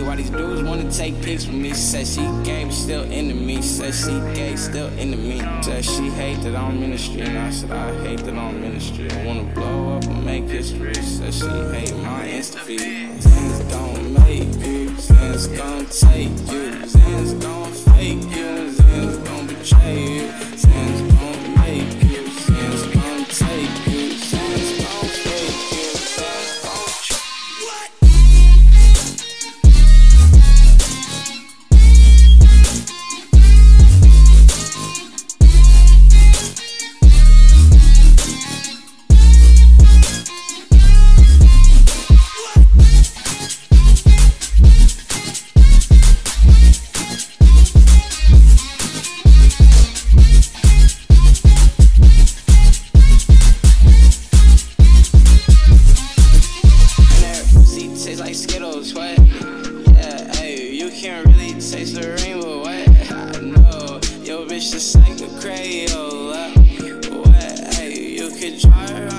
why these dudes wanna take pics with me. Said she gay, but still into me. Said she gay, still into me. Said she hate that I'm in the street, and I said I hate that I'm in the street. I wanna blow up and make history. Said she hate my Insta feed. Zans gon' make you, Zans gon' take you, Zans gon' fake you, Zans gon' betray you, Zans gon' make you, Zans gon' take you, Zans gon' fake you, Zans gon' what? Like Skittles, what? Yeah, hey, you can't really taste the rainbow, what? I know, yo bitch just like a Crayola, what? Hey, you could try her